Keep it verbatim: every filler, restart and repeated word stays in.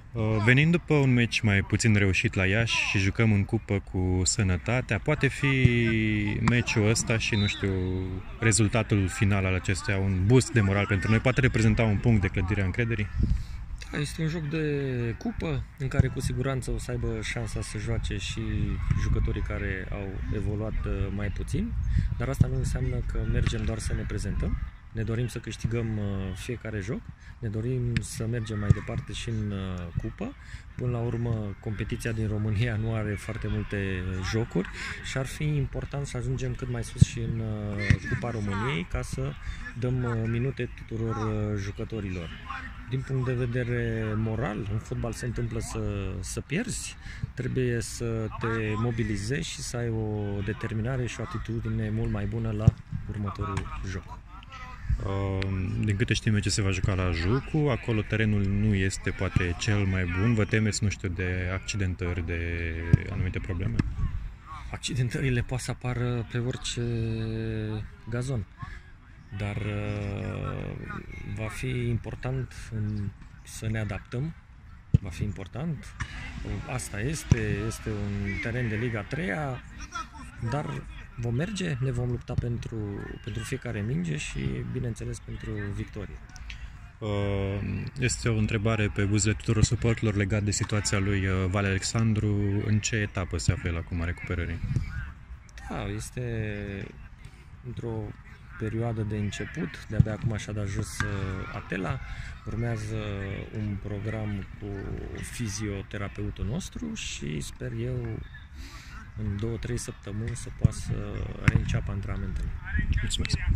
Venind după un meci mai puțin reușit la Iași și jucăm în cupă cu Sănătatea, poate fi meciul ăsta și, nu știu, rezultatul final al acestuia un boost de moral pentru noi? Poate reprezenta un punct de clădire a încrederii? Da, este un joc de cupă în care cu siguranță o să aibă șansa să joace și jucătorii care au evoluat mai puțin, dar asta nu înseamnă că mergem doar să ne prezentăm. Ne dorim să câștigăm fiecare joc, ne dorim să mergem mai departe și în cupă. Până la urmă, competiția din România nu are foarte multe jocuri și ar fi important să ajungem cât mai sus și în Cupa României ca să dăm minute tuturor jucătorilor. Din punct de vedere moral, în fotbal se întâmplă să, să pierzi, trebuie să te mobilizezi și să ai o determinare și o atitudine mult mai bună la următorul joc. Din câte știm ce se va juca la Jucu, acolo terenul nu este poate cel mai bun. Vă temeți, nu știu, de accidentări, de anumite probleme? Accidentările poate să apară pe orice gazon, dar va fi important să ne adaptăm. Va fi important. Asta este, este un teren de Liga a treia, dar vom merge, ne vom lupta pentru, pentru fiecare minge și, bineînțeles, pentru victorie. Este o întrebare pe buzele tuturor suporterilor legat de situația lui Vali Alexandru. În ce etapă se află el acum a recuperării? Da, este într-o perioadă de început, de-abia acum și-a dat jos atela, urmează un program cu fizioterapeutul nostru și sper eu în două trei săptămâni să poată să reînceapă antrenamentele. Mulțumesc!